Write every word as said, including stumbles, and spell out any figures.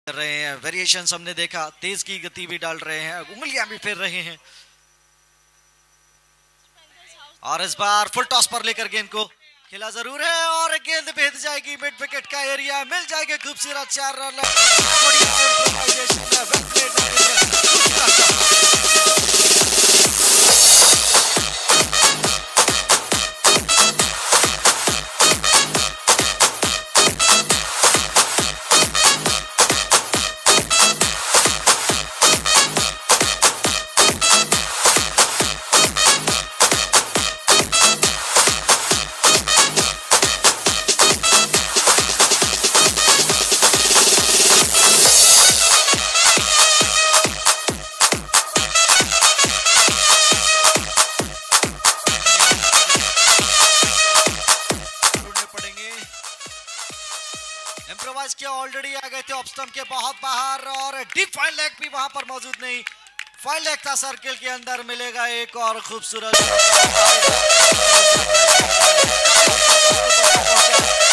कर रहे हैं, वेरिएशन हमने देखा, तेज की गति भी डाल रहे हैं, उंगलियां भी फेर रहे हैं। और इस बार फुल टॉस पर लेकर गेंद को खेला जरूर है और गेंद भेद जाएगी मिड विकेट का एरिया, मिल जाएगा खूबसूरत चार रन। किया ऑलरेडी आ गए थे ऑफ स्टंप के बहुत बाहर और डीप फाइन लेग भी वहां पर मौजूद नहीं, फाइन लेग था सर्किल के अंदर, मिलेगा एक और खूबसूरत